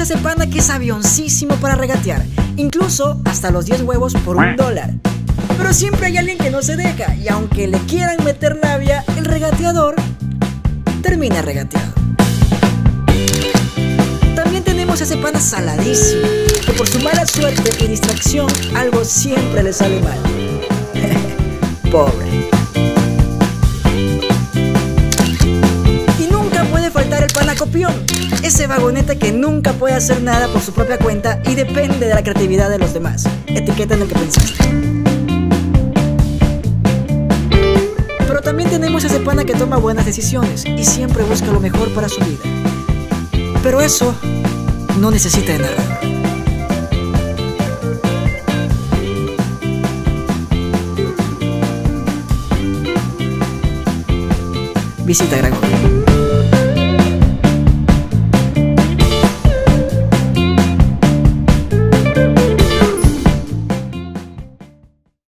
ese pana que es avioncísimo para regatear, incluso hasta los 10 huevos por $1. Pero siempre hay alguien que no se deja, y aunque le quieran meter labia, el regateador termina regateado. También tenemos a ese pana saladísimo, que por su mala suerte y distracción algo siempre le sale mal. Pobre. Y nunca puede faltar el pana copión, ese vagoneta que nunca puede hacer nada por su propia cuenta y depende de la creatividad de los demás. Etiqueta en lo que pensaste. Pero también tenemos a ese pana que toma buenas decisiones y siempre busca lo mejor para su vida. Pero eso no necesita de nada. Visita Gran Joven.